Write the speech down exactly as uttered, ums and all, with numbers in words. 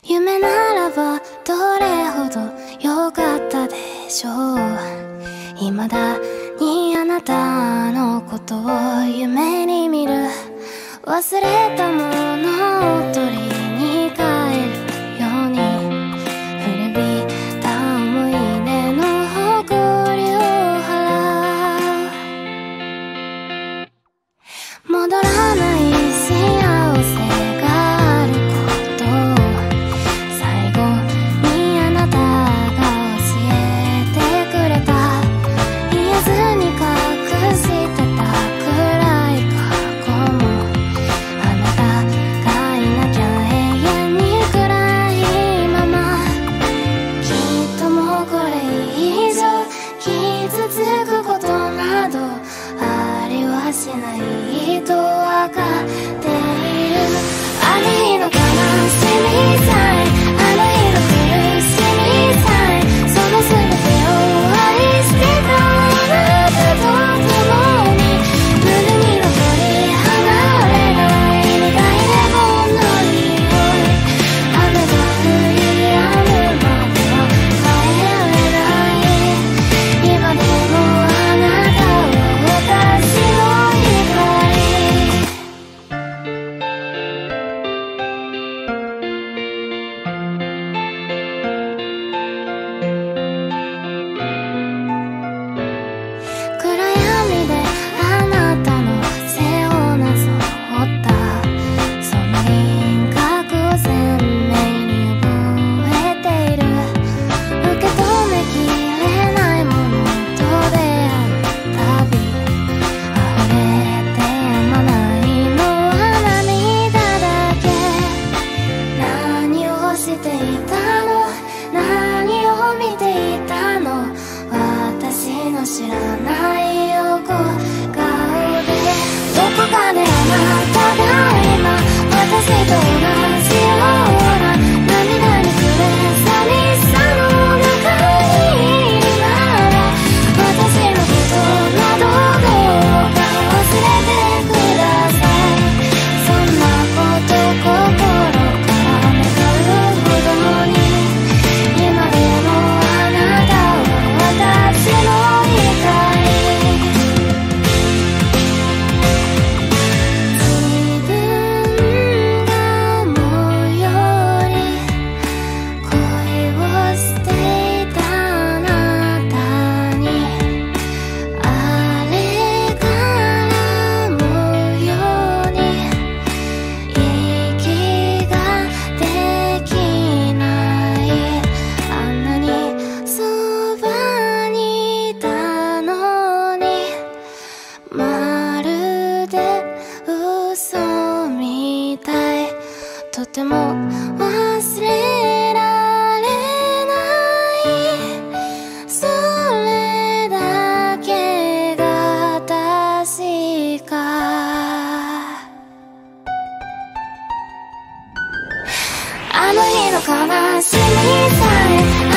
夢ならばどれほど良かったでしょう。未だにあなたのことを夢に見る。忘れたものを取りに帰るように、古びた思い出の誇りを払う。戻らない幸せがあることを最後にあなたが教えてくれた。言えずに隠してた暗い過去も、あなたがいなきゃ永遠に暗いまま。きっともうこれ以上傷つくことなどありはしないとわかっている。あの日の悲しみさえ、あの日の苦しみさえ、その全てを愛してたあなたと共に、胸に残り離れない苦いレモンの匂い。雨が降り止むまでは帰れない。今でもあなたは私の光。暗闇であなたの背をなぞったその輪郭を鮮明に覚えている。受け止めきれないものと出会うたび、溢れてやまないのは涙だけ。何をしていたの、何を見ていたの、私の知らない横顔で。どこかであなたが今私と同じような涙に暮れ寂しさの中にいるなら、私のことなどどうか忘れてください。そんなこと心から願うほどに、今でもあなたは私の光。自分が思うより恋をしていたあなたに、あれから思うように息ができない。あんなにそばにいたのに、まるで嘘みたい。とても忘れられない。それだけが確か。あの日の悲しみさえ、